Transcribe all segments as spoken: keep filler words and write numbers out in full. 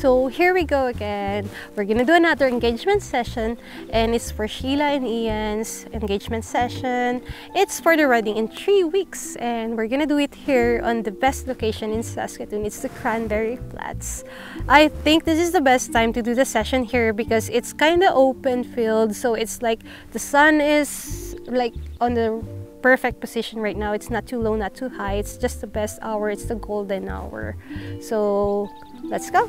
So here we go again. We're gonna do another engagement session, and it's for Sheila and Ian's engagement session. It's for the wedding in three weeks, and we're gonna do it here on the best location in Saskatoon. It's the Cranberry Flats. I think this is the best time to do the session here because it's kind of open field, so it's like the sun is like on the perfect position right now. It's not too low, not too high. It's just the best hour. It's the golden hour. So let's go.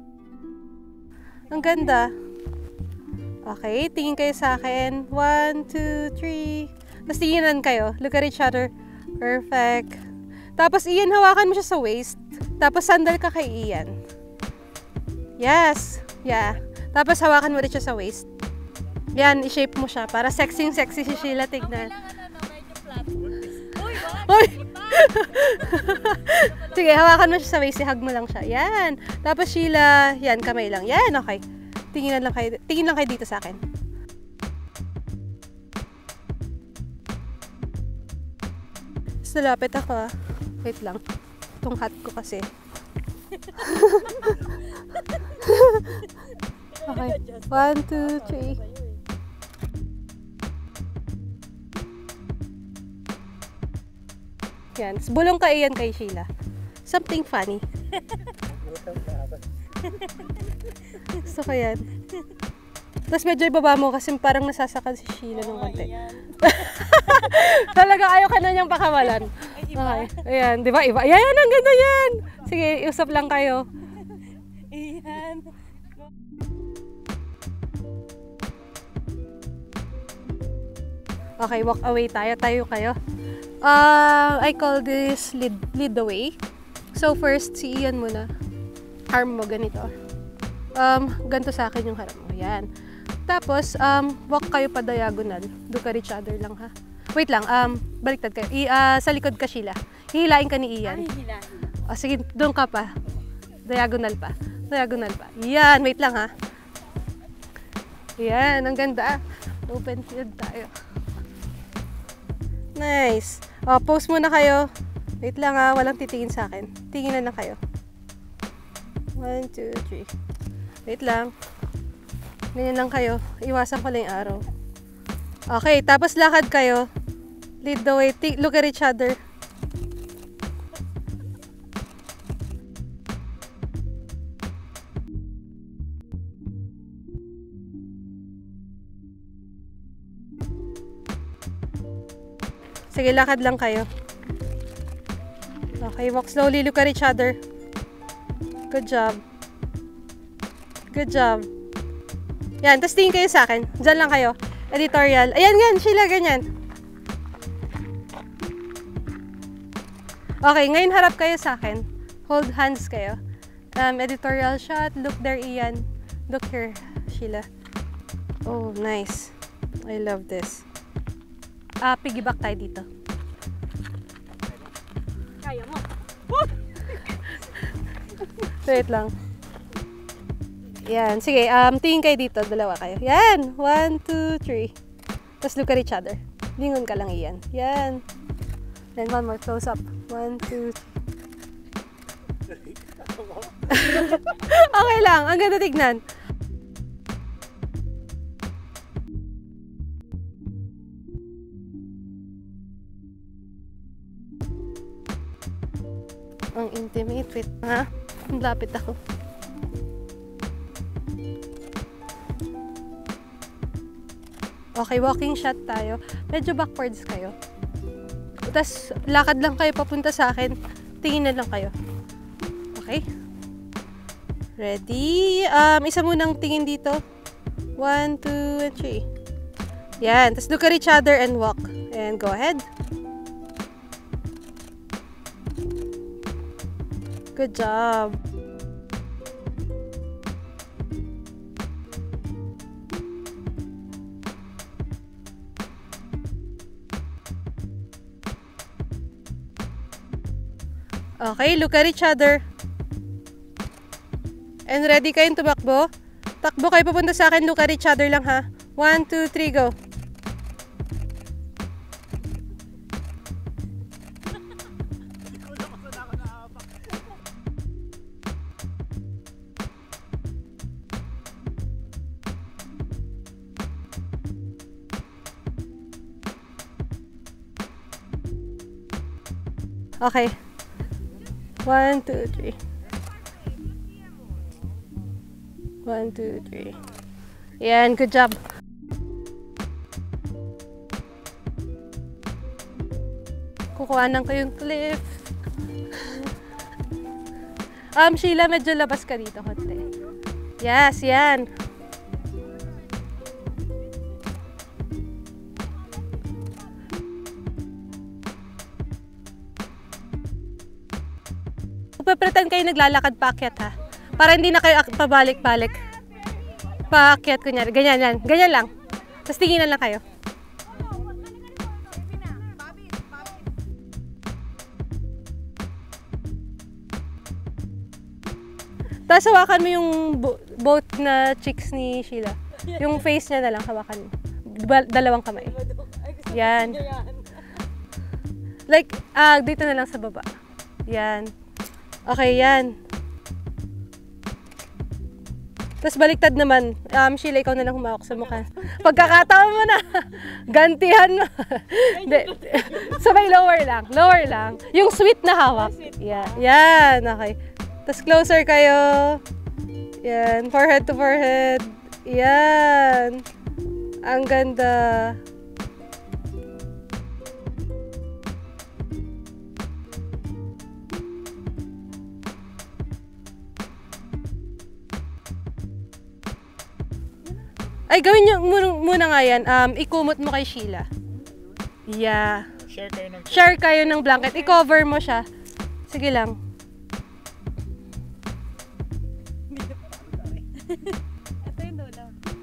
Ang ganda. Okay, tingin kayo sa akin. One, two, three. Tapos tinginan kayo. Look at each other. Perfect. Tapos Ian, hawakan mo siya sa waist. Tapos sandal ka kay Ian. Yes. Yeah. Tapos hawakan mo rin siya sa waist. Yan, i-shape mo siya. Para sexy-sexy si Sheila. Tignan. Uy! Sige, hawakan mo siya sa waist. I-hug mo lang siya. Yan. Tapos Sheila, yan, kamay lang. Yan, okay. Tingin lang kayo, tingin lang kayo dito sa akin. Mas nalapit ako ah. Wait lang. Itong hat ko kasi. Okay. One, two, three. Yan. Bulong ka iyan kay Sheila. Something funny. Gusto ko yan. Tapos medyo ibaba mo kasi parang nasasakal si Sheila ng konti. Talaga ayaw ka na niyang pakawalan. Okay. Ayan. Diba? Iba. Ayan. Ang ganda yan. Sige, usap lang kayo. Ayan. Okay, walk away tayo. Tayo kayo. Uh, I call this lead, lead the way. So first, si Ian muna. Arm mo ganito. Um, ganito sa akin yung harap mo. Yan. Tapos, um, walk kayo pa diagonal. Look at each other lang ha. Wait lang, um, baliktad kayo. I, uh, sa likod ka, Sheila. Hihilain ka ni Ian. Ay, hilahin. O, sige, doon ka pa. Diagonal pa. Diagonal pa. Yan, wait lang ha. Yan, ang ganda. Open field tayo. Nice. O, pose muna kayo. Wait lang ha, walang titingin sa akin. Tingin na lang kayo. One, two, three. Wait lang. Ganyan lang kayo. Iwasan ko lang yung araw. Okay, tapos lakad kayo. Lead the way. Look at each other. Sige, lakad lang kayo. Okay, walk slowly. Look at each other. Good job. Good job. Yan, tapos tingin kayo sa akin. Diyan lang kayo. Editorial. Ayan, yan. Sheila, ganyan. Okay, ngayon harap kayo sa akin. Hold hands kayo. Um, editorial shot. Look there, Ian. Look here, Sheila. Oh, nice. I love this. Ah, piggyback tayo dito. Kaya mo. Wait lang. Yan. Sige, um, tingin kayo dito. Dalawa kayo. Yan. One, two, three. Tapos look at each other. Lingon ka lang iyan. Yan. Then one more. Close up. One, two, three. Okay lang. Ang ganda tignan. Ang intimate. Wait, ha? Ang lapit ako. Okay, walking shot tayo. Medyo backwards kayo. Tapos, lakad lang kayo papunta sa akin. Tingin na lang kayo. Okay? Ready? Um, isa munang tingin dito. One, two, and three. Yan. Tapos, look at each other and walk. And go ahead. Good job. Okay, look at each other. And ready kayong tumakbo? Takbo kayo papunta sa akin. Look at each other lang ha. One, two, three, go. Okay. One, two, three. One, two, three. Yan, good job. Kukuhanan ko yung clip. Um, Sheila, medyo labas ka dito konti. Yes, yan. Pretend kayo naglalakad paakyat ha. Para hindi na kayo pabalik-balik. Paakyat kunyari. Ganyan yan. Ganyan lang. Tapos tinginan lang kayo. Tapos hawakan mo yung both na cheeks ni Sheila. Yung face niya na lang hawakan mo. Dalawang kamay. Yan. Like, ah, dito na lang sa baba. Yan. Okay, yan. Tapos baliktad naman. Um, Sheila, ikaw na lang humawak sa mukha. Pagkakataon mo na. Gantihan mo. Sabay lower lang. Lower lang. Yung sweet na hawak. Yeah. Yan. Okay. Tapos closer kayo. Yan. Forehead to forehead. Yan. Ang ganda. Ay, gawin nyo muna, muna nga yan. Um, ikumot mo kay Sheila. Yeah. Share kayo ng, Share kayo ng blanket. I-cover mo siya. Sige lang. Ito yung lola.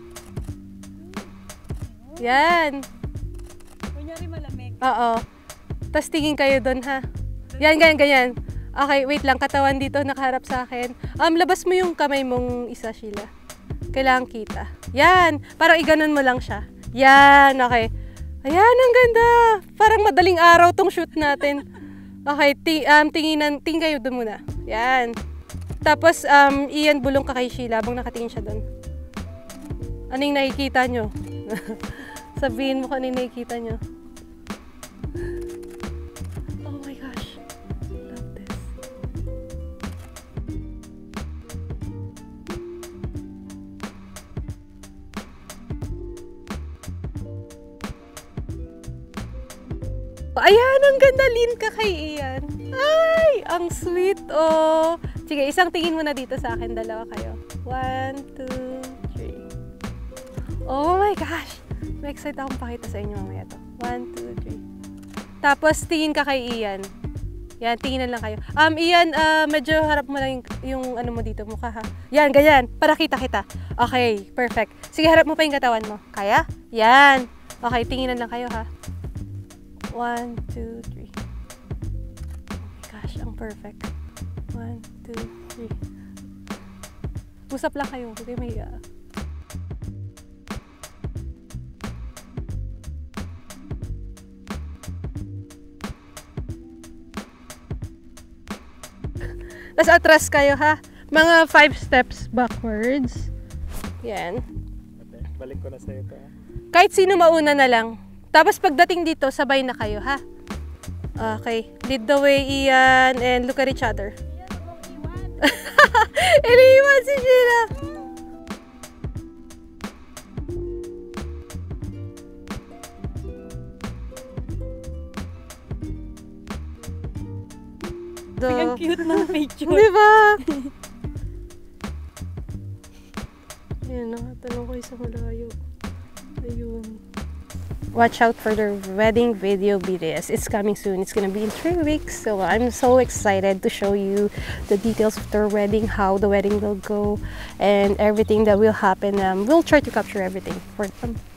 Yan. Kunyari malamig. Oo. Tapos tingin kayo doon, ha? Yan, ganyan, ganyan. Okay, wait lang. Katawan dito, nakaharap sa akin. Um, labas mo yung kamay mong isa, Sheila. Kailangan kita. Yan. Parang iganon mo lang siya. Yan. Okay. Ayan, ang ganda. Parang madaling araw tong shoot natin. Okay. Ti um, tinginan. Tingin kayo doon muna. Yan. Tapos, um, iyan bulong ka kay Sheila habang nakatingin siya doon. Ano yung nakikita nyo? Sabihin mo kung ano yung nakikita nyo. Oh my gosh. Love this. Ayan, ang ganda. Lean ka kay Ian. Ay, ang sweet, oh. Sige, isang tingin mo na dito sa akin. Dalawa kayo. One, two, three. Oh my gosh. May excited akong pakita sa inyo mamaya to. One, two, three. Tapos, tingin ka kay Ian. Yan, tinginan lang kayo. Um, Ian, uh, medyo harap mo lang yung, yung ano mo dito, mukha ha. Yan, ganyan. Para kita kita. Okay, perfect. Sige, harap mo pa yung katawan mo. Kaya? Yan. Okay, tinginan lang kayo ha. One, two, three. Oh my gosh, ang perfect. One, two, three. Usap lang kayo. Huwag kayo mahiya. Tapos atras kayo ha. Mga five steps backwards. Yan. Okay, balik ko na sa'yo ito. Kahit sino mauna na lang. Tapos pagdating dito, sabay na kayo, ha? Okay. Lead the way, Ian. And look at each other. Iniiwan si Sheila. Ang cute ng picture. Diba? Ayan, nakatanong ko sa malayo. Ayun. Watch out for the wedding video B T S. It's coming soon. It's gonna be in three weeks. So I'm so excited to show you the details of their wedding, how the wedding will go, and everything that will happen. Um, we'll try to capture everything for them.